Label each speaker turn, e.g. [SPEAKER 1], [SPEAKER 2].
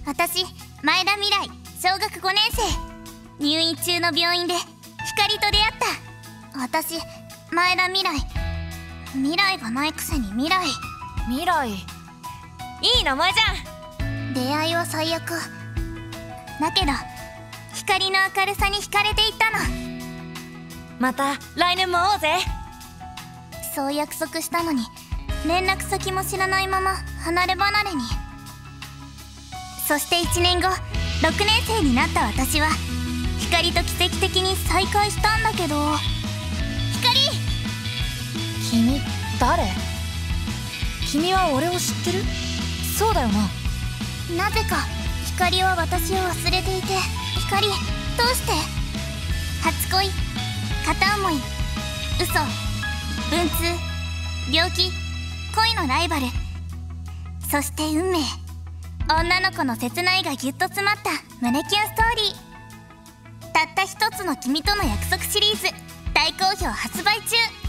[SPEAKER 1] 私、前田未来、小学5年生。入院中の病院で光と出会った。私、前田未来。未来がないくせに未来。
[SPEAKER 2] 未来、いい名前じゃん。
[SPEAKER 1] 出会いは最悪だけど、光の明るさに惹かれていったの。
[SPEAKER 2] また来年も会おうぜ。
[SPEAKER 1] そう約束したのに、連絡先も知らないまま離れ離れに。そして1年後、6年生になった私は光と奇跡的に再会したんだけど。光！
[SPEAKER 2] 君誰？君は俺を知ってる？そうだよな。
[SPEAKER 1] なぜか光は私を忘れていて。光、どうして？初恋、片思い、嘘、文通、病気、恋のライバル、そして運命。女の子の切ないがぎゅっと詰まった胸キュンストーリー。たった一つの君との約束シリーズ大好評発売中。